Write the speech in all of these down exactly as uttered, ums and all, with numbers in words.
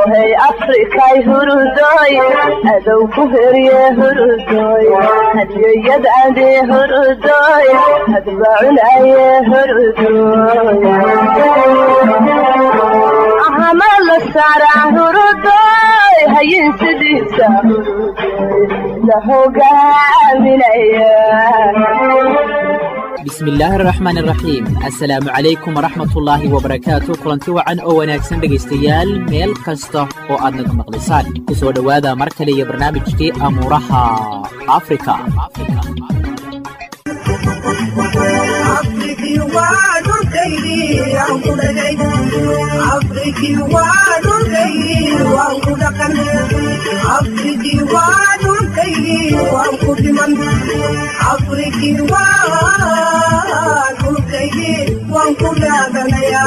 hey Afrikay hurudoy adow ku heriye hurudoy hadiyad ade hurudoy hadba'un ay hurudoy ahama la sara hurudoy hayin sidisa hurudoy la hogaaminaya. بسم الله الرحمن الرحيم. السلام عليكم ورحمة الله وبركاته. كلنتي وعن أو وناكسن دقيستيال ميل كسته وأدنك مقلسان كسو دوادا مركلي برنامج كي أمورها أفريكا. أفريكي وادور كيدي أنقل جيد أفريكي وادور كيدي وأنقل قن أفريكي وادور كيدي وأنقل من أفريكي وادور كيدي وأنقل دنيا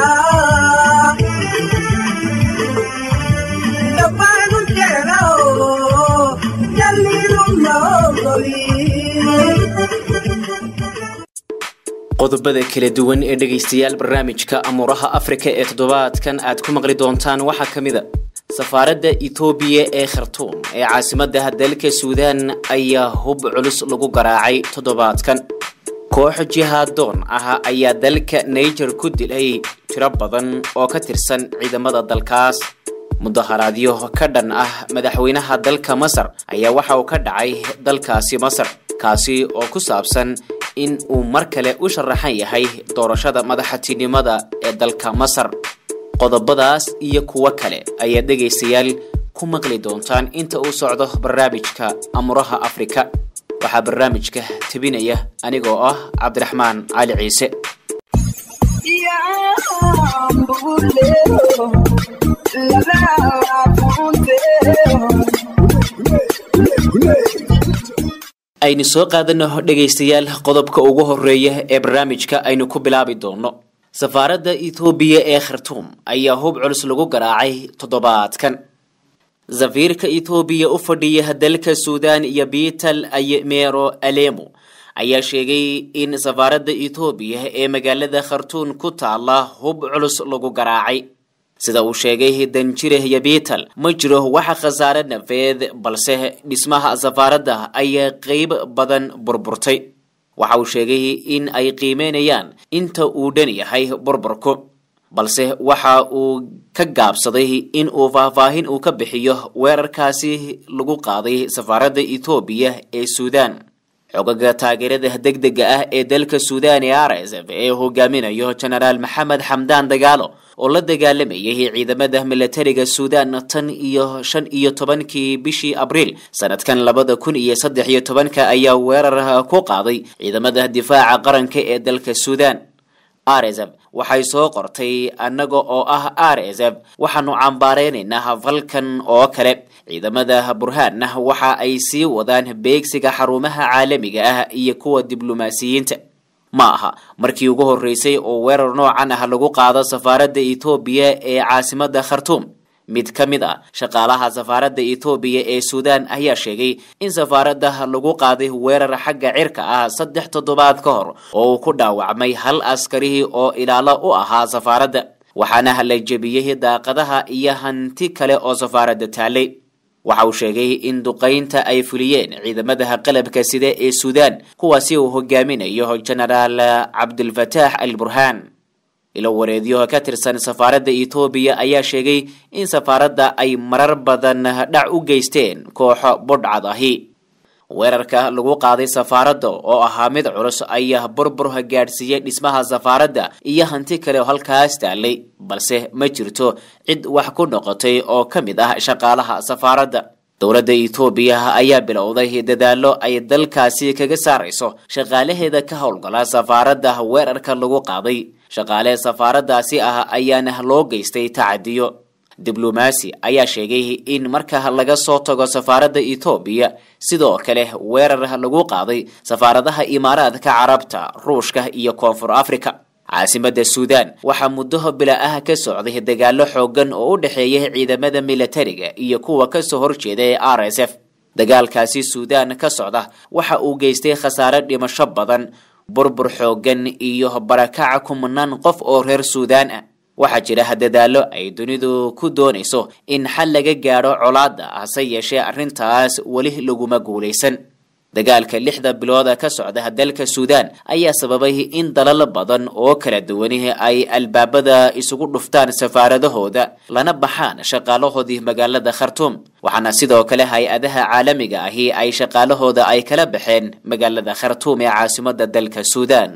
دبان الجلو جليل النظري. qodobada kala duwan ee dhageystayaal barnaamijka Amuuraha Afrika ee toddobaadkan aad ku maqli doontaan waxa kamid ah safaaradda Itoobiya ee Khartoum ee caasimadda dalka Suudaan ayaa hub culus lagu garaacay toddobaadkan. koox jihaadoon ah ayaa dalka Niger ku dilay tiro badan oo ka tirsan ciidamada dalkaas. mudaharaadyo ka dhan ah madaxweynaha dalka Masar ayaa waxa uu ka dhacay dalkaasi Masar kaasi oo ku saabsan in uu mar kale u sharaxan yahay doorashada madaxtinimada ee dalka Masar. qodobadaas iyo kuwa kale ayaa dhageystayaal ku maqli doontaan inta uu socdo barnaamijka Amuuraha Afrika. waxa barnaamijka tabinaya anigoo ah Cabdiraxmaan Cali Ciise. aynu soo qaadano dhageystayaal qodobka ugu horeeya ee barnaamijka aynu ku bilaabi doono. safaaradda Itoobiya ee Khartoum ayaa hub culus lagu garaacay toddobaadkan. safiirka Itoobiya u fadhiya dalka Suudaan iyo Biital Ayemero Alemo ayaa sheegay in safaaradda Itoobiya ee magaalada Khartoum ku taala hub culus lagu garaacay. sida uu sheegay Danjire Yabital ma jiro waxa khasaare nafeed balse dhismaha safaaradda ayaa qayb badan burburtay. waxa uu sheegay in ay qiimeynayaan inta uu dhan yahay burburku balse waxa uu ka gaabsaday in uu faahfaahin uu ka bixiyo weerarkaasi lagu qaaday safaaradda Itoobiya ee Suudaan. xogaga taageerada degdega ah ee dalka Suudaan ee R S F ee hogaaminayo Generaal Maxamed Xamdaan Dagaalo oo la dagaalamayay ciidamada militariga Suudaan tan iyo shan iyo tobankii bishii Abriil sanadkan labada kun iyo saddex iyo tobanka ayaa weerar ku qaaday ciidamada difaaca qaranka ee dalka Suudaan. R S F waxay soo qortay anaga oo ah R S F waxaanu cambaareynaa falkan oo kale. ciidamada Burhaan waxa ay sii wadaan beegsiga xarumaha caalamiga ah iyo kuwa diblomaasiyiinta. ma aha markii ugu horeysay oo weerar noocan ah lagu qaado safaaradda Itoobiya ee caasimadda Khartoum. mid kamid ah shaqaalaha safaaradda Itoobiya ee Suudaan ayaa sheegay in safaaradda lagu qaaday weerar xagga cirka ah saddex toddobaad ka hor oo ku dhaawacmay hal askari oo ilaalo u ahaa safaaradda waxaana la jabiyay daaqadaha iyo hanti kale oo safaaradda taalay. waxa uu sheegay in duqeynta ay fuliyeen ciidamada qalabka sida ee Suudaan kuwaasi uu hogaaminayo Generaal Abdul Fattah al-Burhan. ilo wareediyo ka tirsan safaaradda Itoobiya ayaa sheegay in safaaradda ay marar badan dhac u geysteen kooxo budhcad ahi. weerarka lagu qaaday safaaradda oo ahaa mid culus ayaa burbur gaadhsiiyay dhismaha safaaradda iyo hanti kale oo halkaas taalay balse ma jirto cid wax ku noqotay oo kamid ah shaqaalaha safaaradda. dowladda Itoobiya ayaa bilowday dadaalo ay dalkaasi kaga saarayso shaqaalaheeda ka howlgala safaaradda weerarka lagu qaaday. shaqaale safaaraddaasi ah ayaana loo geystay tacadiyo. diblomaasi ayaa sheegay in marka laga soo tago safaaradda Itoobiya sidoo kale weerar lagu qaaday safaaradaha Imaaraadka Carabta, Ruushka iyo Koonfur Afrika. caasimadda Suudaan waxa muddo bila ah ka socday dagaalo xoogan oo u dhaxeeya ciidamada militariga iyo kuwa ka soo horjeeda ee R S F. dagaalkaasi Suudaan ka socda waxa uu geystay khasaare dhimasho badan, burbur xoogan iyo barakac kumanaan qof oo reer Suudaan ah. waxaa jira dadaalo ay dunidu ku doonayso in xal laga gaaro colaadda hase yeeshee arrintaas weli laguma guulaysan dagaalka lixda bilood ka socda dalka Suudaan ayaa sababay in dalal badan oo kala duwan ay albaabada isugu dhuftaan safaaradahooda lana baxaan shaqaalahoodii magaalada Khartoum waxaana sidoo kale hay-adaha caalamiga ahi ay shaqaalahooda ay kala baxeen magaalada Khartoum ee caasimadda dalka Suudaan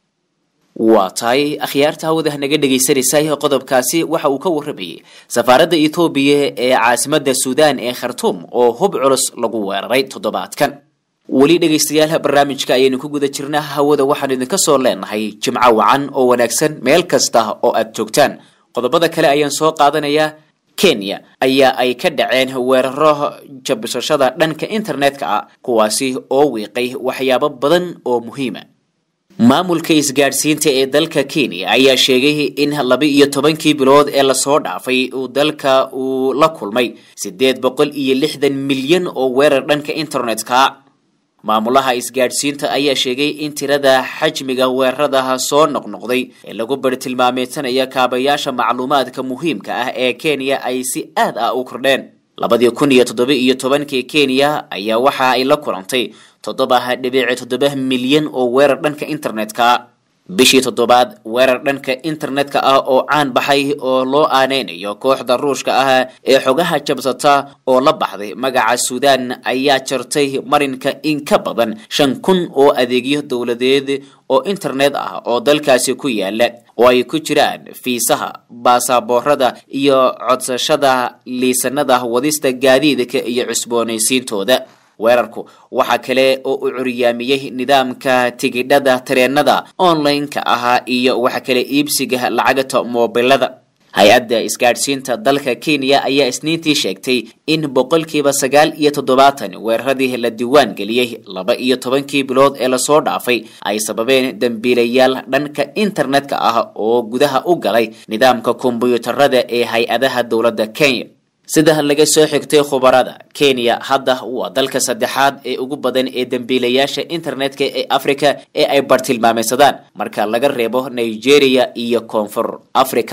waatay akhyaarta hawada naga dhageysanaysa qodobkaasi waxa uu ka warramay safaaradda Itoobiya ee caasimadda Suudaan ee Khartoum oo hub culus lagu weeraray toddobaadkan wali dhageystayaal barnaamijka ayaynu ku guda jirnaa hawada waxaan idinka soo leenahay jimco wacan oo wanaagsan meel kasta oo aad joogtaan qodobada kale ayaan soo qaadanayaa Kenya ayaa ay ka dhaceen weeraro jabsashada dhanka internetka ah kuwaasi oo wiiqay waxyaabo badan oo muhiim ah maamulka isgaarsiinta ee dalka Kenya ayaa sheegay in laba iyo tobankii bilood ee la soo dhaafay uu dalka uu la kulmay sideed boqol iyo lixdan milyan oo weerar dhanka internetka maamulaha isgaarsiinta ayaa sheegay in tirada xajmiga weerarada soo noqnoqday ee lagu bartilmaameedsanaya kaabayaasha macluumaadka muhiimka ah ee Kenya ay si aad ah u kordheen labadii kun iyo toddoba iyo tobankii Kenya ayaa waxa ay la kulantay toddoba dhibic toddoba milyan oo weerar dhanka internetka bishii toddobaad weerar dhanka internetka ah oo caan baxay oo loo aaneynayo kooxda Ruushka ah ee xogaha jabsata oo la baxday magaca Suudaan ayaa jartay marinka in ka badan shan kun oo adeegyo dawladeed oo internet ah oo dalkaasi ku yaala oo ay ku jiraan fiisaha baasaboorada iyo codsashada liisanada wadista gaadiidka iyo cusboonaysiintooda weerarku waxa kale oo uu curiyaamiyay nidaamka tigidhada tareenada online-ka ah iyo waxa kale iibsiga lacagta moobilada hay-adda isgaarsiinta dalka Kenya ayaa isniintii sheegtay in boqolkiiba sagaal iyo toddobaatan weeraradii la diiwaan geliyay laba iyo tobankii bilood ee la soo dhaafay ay sababeen dambiilayaal dhanka internetka ah oo gudaha u galay nidaamka kombiyuutarada ee hay-adaha dawladda Kenya sida laga soo xigtay khubarada Kenya hadda waa dalka saddexaad ee ugu badan ee dambiilayaasha internetka ee Afrika ee ay bartilmaameedsadaan marka laga reebo Nigeria iyo Koonfur Afrika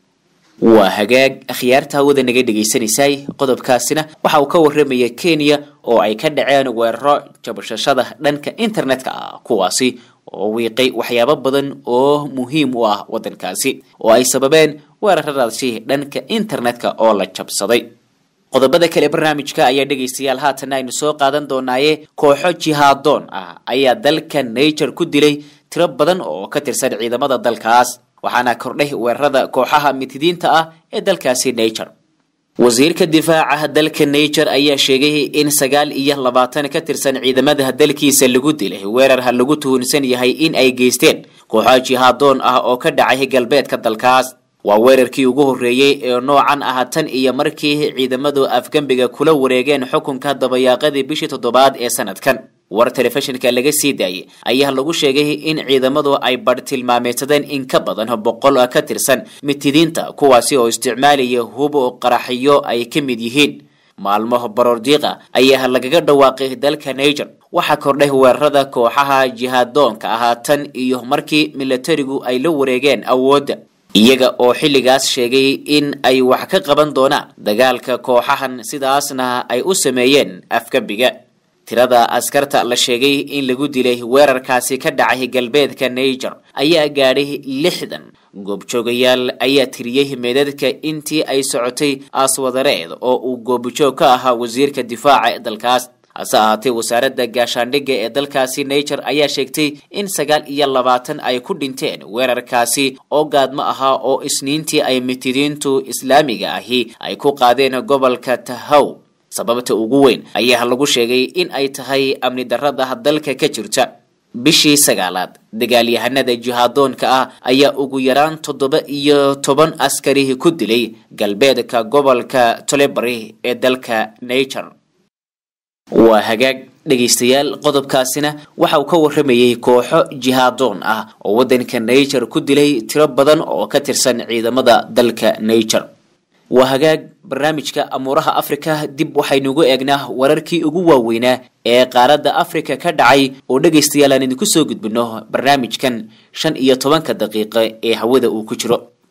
waa hagaag akhyaarta hawada naga dhageysanayay qodobkaasina waxa uu ka warramaya Kenya oo ay ka dhaceen weeraro jabshashada dhanka internetka ah kuwaasi oo wiiqay waxyaabo badan oo muhiim u ah wadankaasi oo ay sababeen weeraradaasi dhanka internetka oo la jabsaday qodobada kale barnaamijka ayaa dhageystayaal haatan aynu soo qaadan doonaaye kooxo jihaadoon ah ayaa dalka Niger ku dilay tiro badan oo ka tirsan ciidamada dalkaas waxaana kordhay weerarada kooxaha mitidiinta ah ee dalkaasi Niger wasiirka difaaca dalka Niger ayaa sheegay in sagaal iyo labaatan ka tirsan ciidamada dalkiisa lagu dilay weerar lagu tuhunsan yahay in ay geysteen kooxo jihaadoon ah oo ka dhacay galbeedka dalkaas waa weerarkii ugu horeeyay ee noocan ah tan iyo markii ciidamadu Afgambiga kula wareegeen xukunka dabayaaqadii bishii toddobaad ee sanadkan war telefishinka laga sii daayay ayaa lagu sheegay in ciidamadu ay bartilmaameedsadeen in ka badan boqol ka tirsan mitidiinta kuwaasi oo isticmaalaya hub qaraxiyo ay ka mid yihiin maalmo baroordiiqa ayaa lagaga dhawaaqay dalka Niger waxa kordhay weerarada kooxaha jihaadoonka ah tan iyo markii militarigu ay la wareegeen awoodda iyaga oo xilligaas sheegay in ay wax ka qaban doonaan dagaalka kooxahan sidaasna ay u sameeyeen Afgambiga tirada askarta la sheegay in lagu dilay weerarkaasi ka dhacay galbeedka Niger ayaa gaadhay lixdan goobjoogayaal ayaa tiriyay meedadka intii ay socotay aswadareed oo uu goobjoog ka ahaa wasiirka difaaca dalkaas hase ahaatee wasaaradda gaashaandhigga ee dalkaasi Niger ayaa sheegtay in sagaal iyo labaatan ay ku dhinteen weerarkaasi oo gaadma ahaa oo isniintii ay mitidiintu islaamiga ahi ay ku qaadeen gobolka Tahow sababta ugu weyn ayaa lagu sheegay in ay tahay amni darrada dalka ka jirta bishii sagaalaad dagaalyahanada jihaadoonka ah ayaa ugu yaraan toddoba iyo toban askari ku dilay galbeedka gobolka Tolebari ee dalka Niger waa hagaag dhageystayaal qodobkaasina waxa uu ka warramayay kooxo jihaadoon ah oo wadanka Niger ku dilay tiro badan oo ka tirsan ciidamada dalka Niger waa hagaag barnaamijka amuuraha Afrika dib waxaynu ugu eegnaa wararkii ugu waaweynaa ee qaaradda Afrika ka dhacay oo dhageystayaal aan idinku soo gudbino barnaamijkan shan iyo toban daqiiqo ee hawada uu ku jiro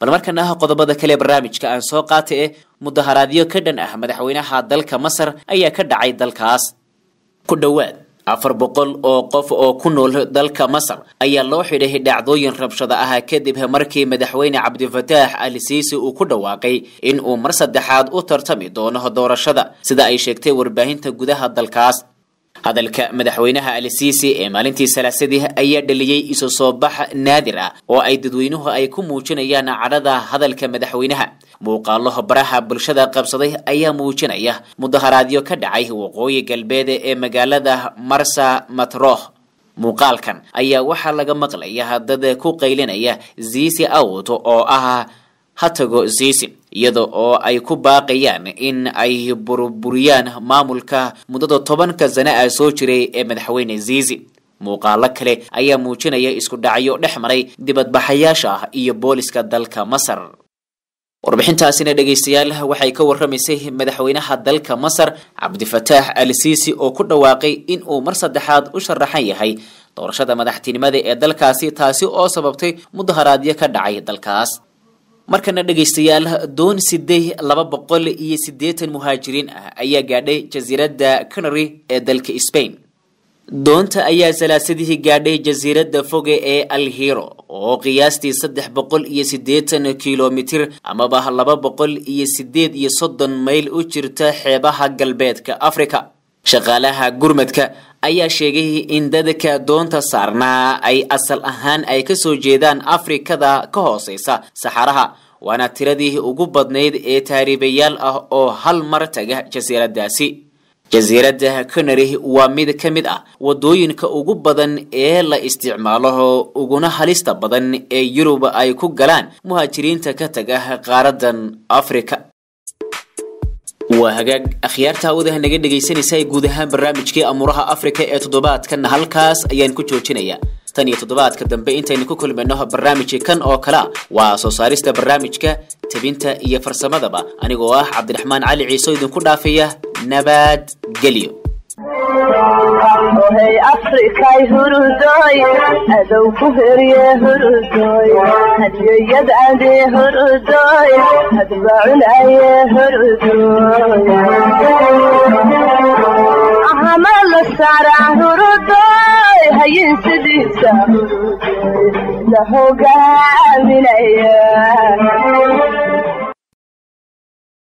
bal markana qodobada kale barnaamijka aan soo qaatay ee mudaharaadyo ka dhan ah madaxweynaha dalka Masar ayaa ka dhacay dalkaas. ku dhawaad afar boqol oo qof oo ku nool dalka Masar ayaa loo xidhay dhacdooyin rabshado ah kadib markii madaxweyne Cabdi Fataax al-Siisi uu ku dhawaaqay in uu mar saddexaad u tartami doono doorashada sida ay sheegtay warbaahinta gudaha dalkaas. hadalka madaxweynaha al-Siisi ee maalintii Salaasadii ayaa dhaliyay isu soo bax naadir ah oo ay dadweynuhu ay ku muujinayaan cadhada hadalka madaxweynaha. muuqaalo baraha bulshada qabsaday ayaa muujinaya mudaharaadyo ka dhacay waqooyi galbeed ee magaalada Marsa Matroh. muuqaalkan ayaa waxaa laga maqlayaa dad ku qaylinaya Siisi out oo ah hatago Siisi iyadoo oo ay ku baaqayaan in ay burburiyaan maamulka muddada tobanka sano ah soo jiray ee madaxweyne Siisi. muuqaalo kale ayaa muujinaya isku dhacyo dhexmaray dibadbaxayaasha iyo booliska dalka Masar. warbixintaasina dhageystayaal waxay ka warramaysay madaxweynaha dalka Masar Cabdi Fataax al-Siisi oo ku dhawaaqay in uu mar saddexaad u sharaxan yahay doorashada madaxtinimada ee dalkaasi taasi oo sababtay mudaharaadyo ka dhacay dalkaas. markana dhageystayaal doon siddeed laba boqol iyo siddeetan muhaajiriin ah ayaa gaadhay jasiiradda Canary ee dalka Spain. doonta ayaa Salaasadii gaadhay jasiiradda foge ee Al Hierro oo qiyaastii saddex boqol iyo siddeetan kiiloomitir ama laba boqol iyo siddeed iyo soddon mayl u jirta xeebaha galbeedka Afrika. shaqaalaha gurmadka ayaa sheegay in dadka doonta saarnaa ay asal ahaan ay ka soo jeedaan Afrikada ka hooseysa Saxaraha waana tiradii ugu badnayd ee taariibayaal ah oo hal mar taga jasiiraddaasi. jasiiradda Canary waa mid ka mid ah wadooyinka ugu badan ee la isticmaalo uguna halista badan ee Yurub ay ku galaan muhaajiriinta ka taga qaaradan Afrika. waa hagaag akhyaarta wadaha naga dhageysanaysa guud ahaan barnaamijkii Amuuraha Afrika ee toddobaadkan halkaas ayaan ku joojinayaa. tan iyo toddobaadka dambe intaynu ku kulmayno barnaamijka kan oo kala waa soo saarista barnaamijka tabinta iyo farsamadaba anigoo ah Cabdiraxmaan Cali Ciise idinku dhaafaya nabad geliyo. Hey Africa hurudoy adow ku heriye hurudoy hadiyad ade hurudoy hadbaan ay hurudoy ahamal sara hurudoy hayin sidisa hurudoy la hogaaminaya